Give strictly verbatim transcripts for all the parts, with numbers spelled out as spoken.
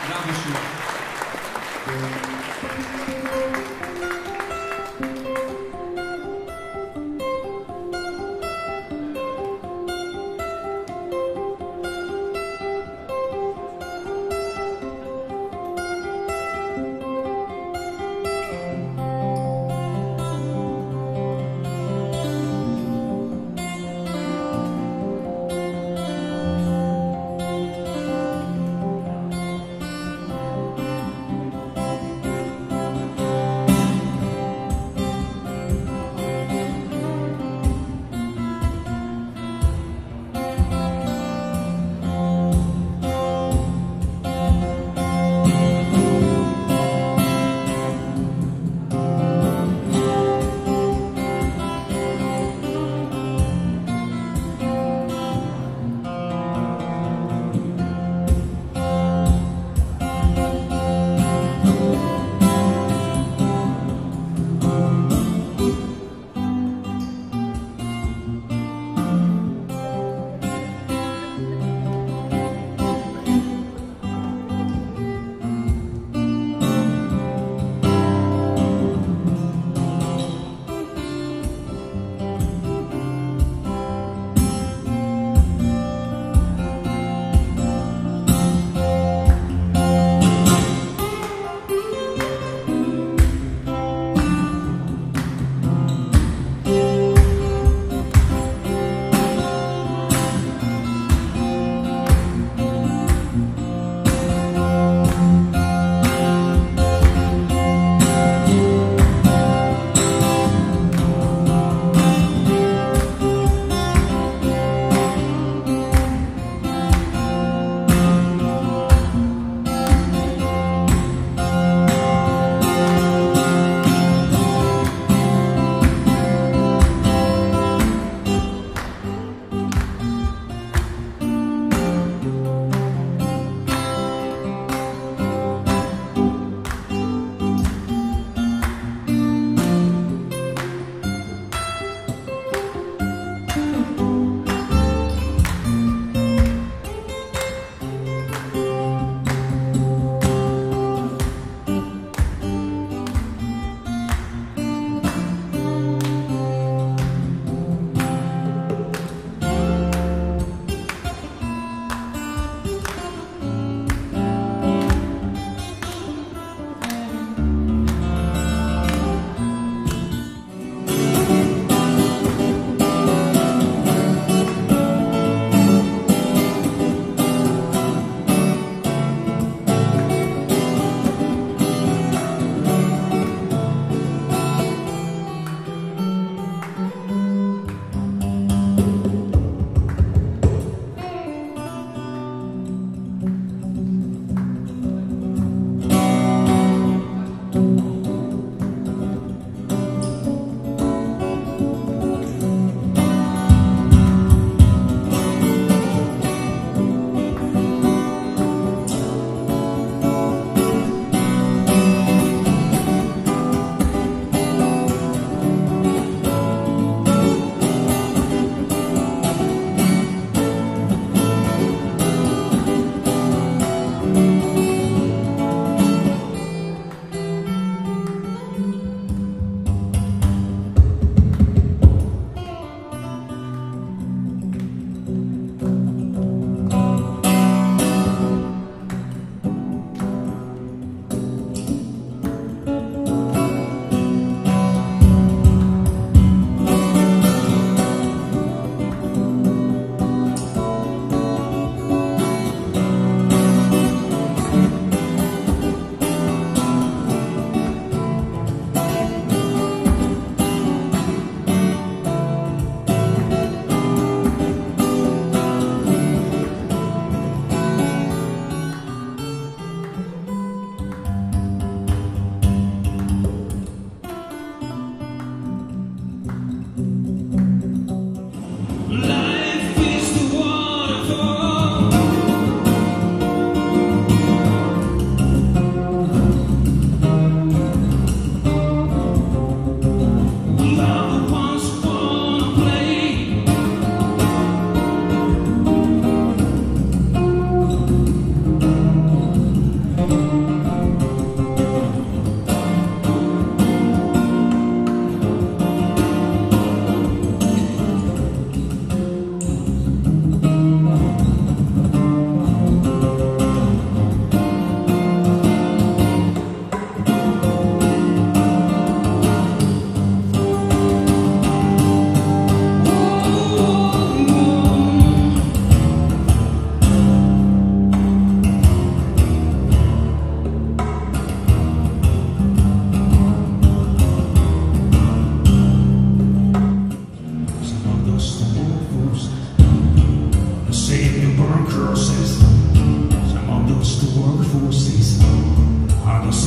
Bravo Shu.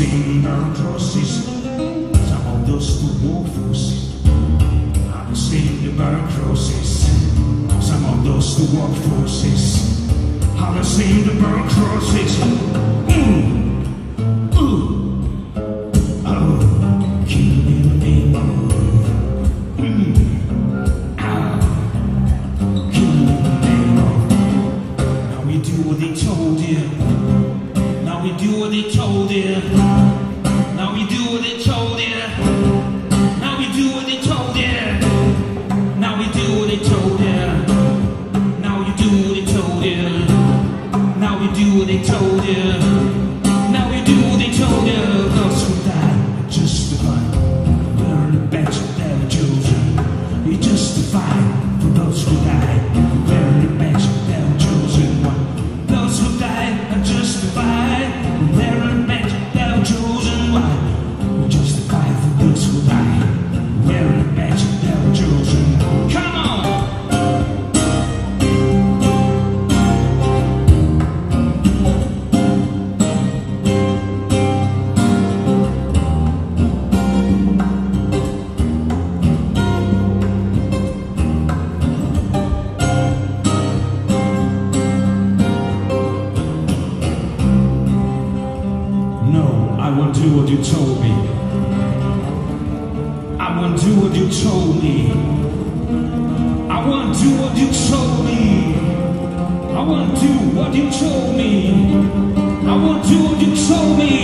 seen burn crosses. Some of those who walk forces. I've seen the burn crosses. Some of those who walk forces. I've seen the burn crosses. Mm. Ooh. Oh, kill in the name of. Mm. Ah. Kill in the name of. Now we do what they told you. Now we do what they told you. Now we do what they told you. Now we do what they told you. Now we do what they told you. Now you do what they told you. Now we do what they told you. Now we do what they told you. Those who died are justified. We're the best they've chosen. We justified for those who died. We're the best they've chosen one. Those who died are justified. They're the best they've chosen one. We justified for those who died. We're the best they've chosen. Come on! I won't do what you told me. I won't do what you told me. I won't do what you told me. I won't do what you told me. I won't do what you told me.